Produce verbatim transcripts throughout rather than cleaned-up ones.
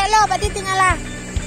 lo, pati tinggal lah.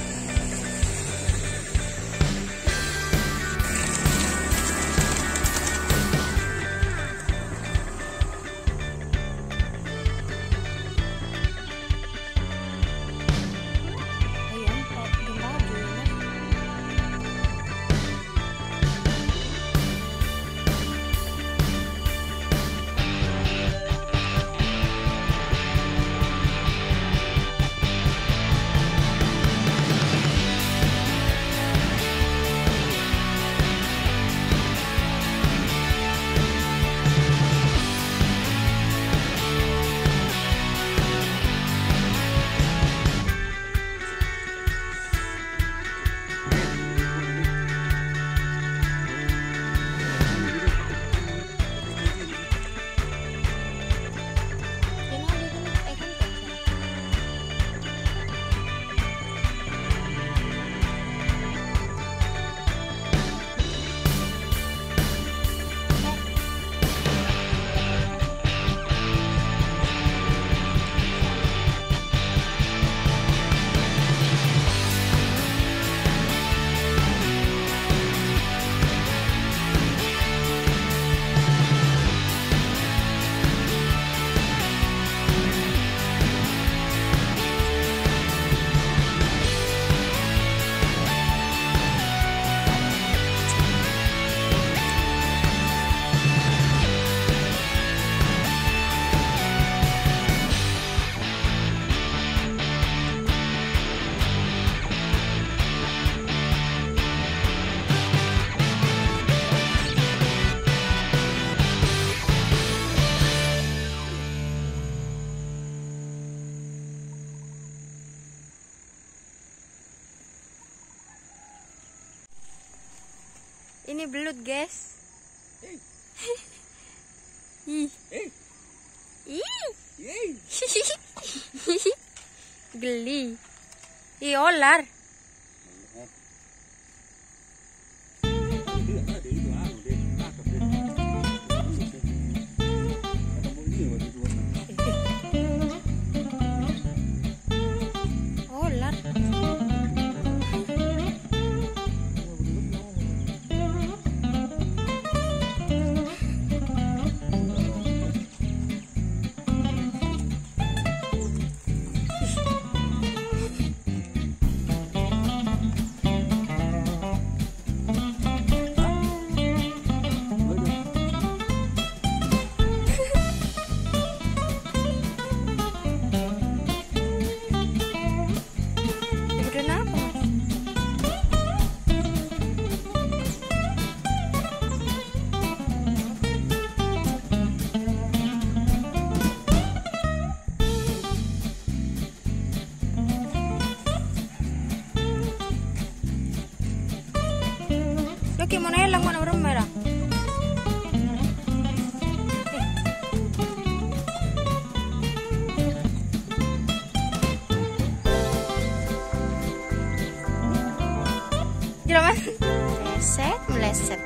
Ini belut, guys. Ih. Ih. Geli. Ih, olar. Olar. Gimana ya lang mana orang merah? Gimana? Meleset, meleset.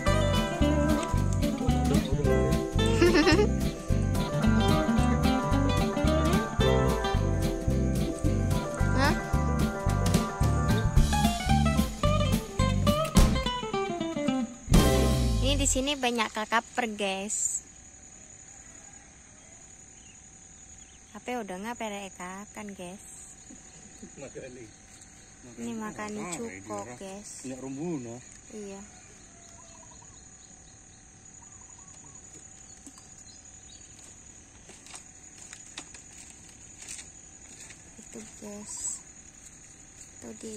Di sini banyak kakaper, guys. Tapi udah nggak pereka kan, guys? Ini makan cuko, guys. Ini rumbuna. Iya. Itu, guys. Tuh di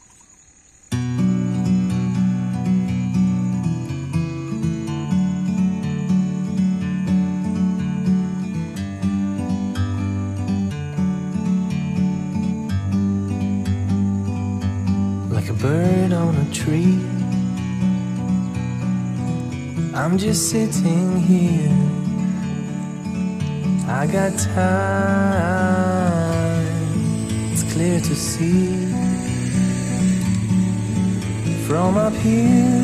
bird on a tree. I'm just sitting here. I got time. It's clear to see from up here.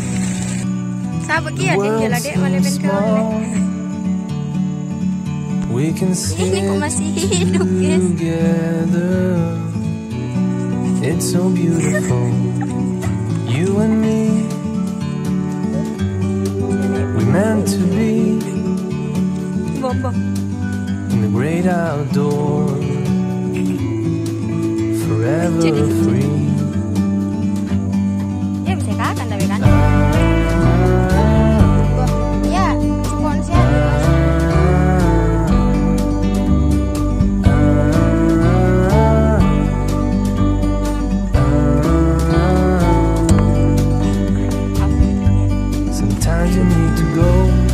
Sabi kia din gila dek malibin ka We can sit Ini kok masih hidup, guys. together. It's so beautiful, you and me. We meant to be Bobo. in the great outdoors, forever free. Ya bisa kakan tapi kan. Ya, sponsor. Sometimes you need to go,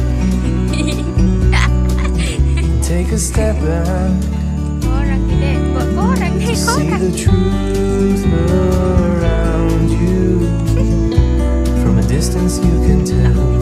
take a step back, Orang gede, orang deh, see orang. the truth around you. From a distance you can tell